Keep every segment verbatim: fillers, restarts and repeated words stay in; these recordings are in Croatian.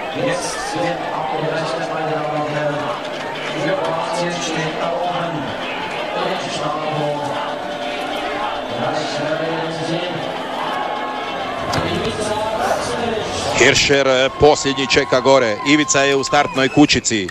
Jetzt wird abgerechnet, meine Damen und Herren. Für Kroatien steht da oben der Stabhoch. Hirscher posljednji čeka gore. Ivica je u startnoj kućici.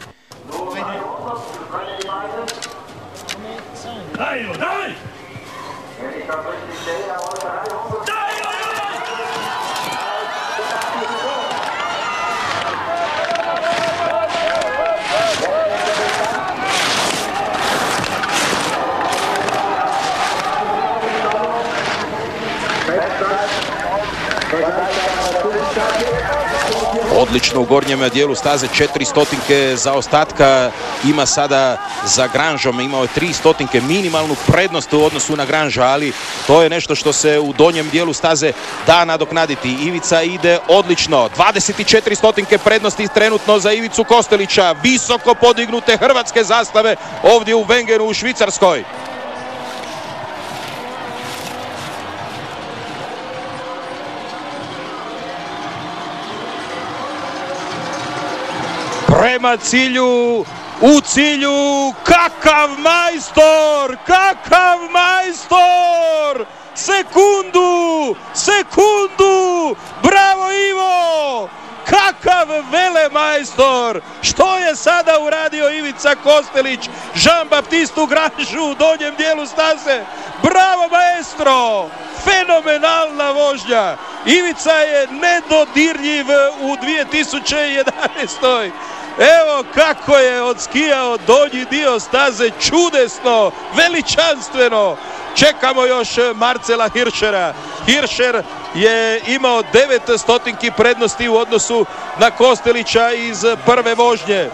Odlično u gornjem dijelu staze, četiri stotinke zaostatka ima sada za Granžom, imao je tri stotinke minimalnu prednost u odnosu na Granža, ali to je nešto što se u donjem dijelu staze da nadoknaditi. Ivica ide odlično, dvadeset četiri stotinke prednosti trenutno za Ivicu Kostelića, visoko podignute hrvatske zastave ovdje u Wengenu u Švicarskoj. Prema cilju, u cilju, kakav majstor, kakav majstor, sekundu, sekundu, bravo Ivo, kakav velemajstor, što je sada uradio Ivica Kostelić, Jean-Baptiste u Granžu u donjem dijelu staze, bravo maestro, fenomenalna vožnja, Ivica je nedodirljiv u dvije tisuće jedanaestoj. Evo kako je odskijao donji dio staze, čudesno, veličanstveno. Čekamo još Marcela Hirschera. Hirscher je imao devet stotinki prednosti u odnosu na Kostelića iz prve vožnje.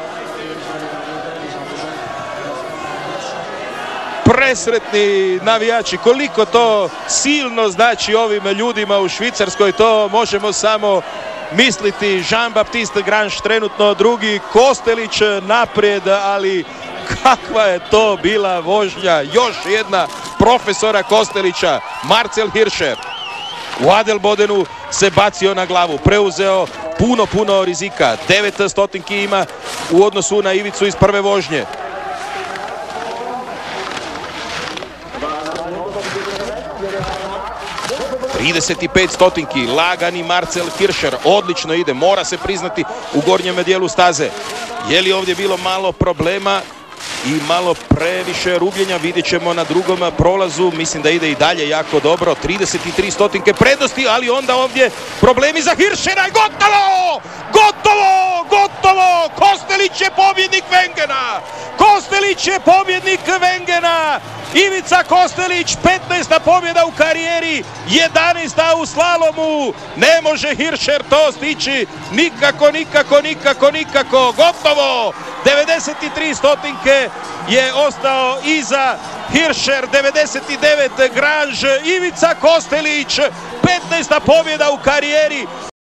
Presretni navijači, koliko to silno znači ovim ljudima u Švicarskoj, to možemo samo misliti. Jean-Baptiste Grange trenutno drugi, Kostelić naprijed, ali kakva je to bila vožnja. Još jedna profesora Kostelića, Marcel Hirscher. U Adelbodenu se bacio na glavu, preuzeo puno, puno rizika. devet stotinki ima u odnosu na Ivicu iz prve vožnje. trideset pet stotinki, lagani Marcel Hirscher, odlično ide, mora se priznati u gornjem dijelu staze. Je li ovdje bilo malo problema i malo previše rubljenja, vidjet ćemo na drugom prolazu, mislim da ide i dalje jako dobro, trideset tri stotinke prednosti, ali onda ovdje problemi za Hirschera i gotovo! Gotovo! Gotovo! Kostelić je pobjednik Wengena! Kostelić je pobjednik Wengena! Ivica Kostelić, petnaesta pobjeda u karijeri, jedanaesta u slalomu. Ne može Hirscher to stići, nikako, nikako, nikako, nikako, gotovo. devedeset tri stotinke je ostao iza Hirscher, devedeset devet Grange, Ivica Kostelić, petnaesta pobjeda u karijeri.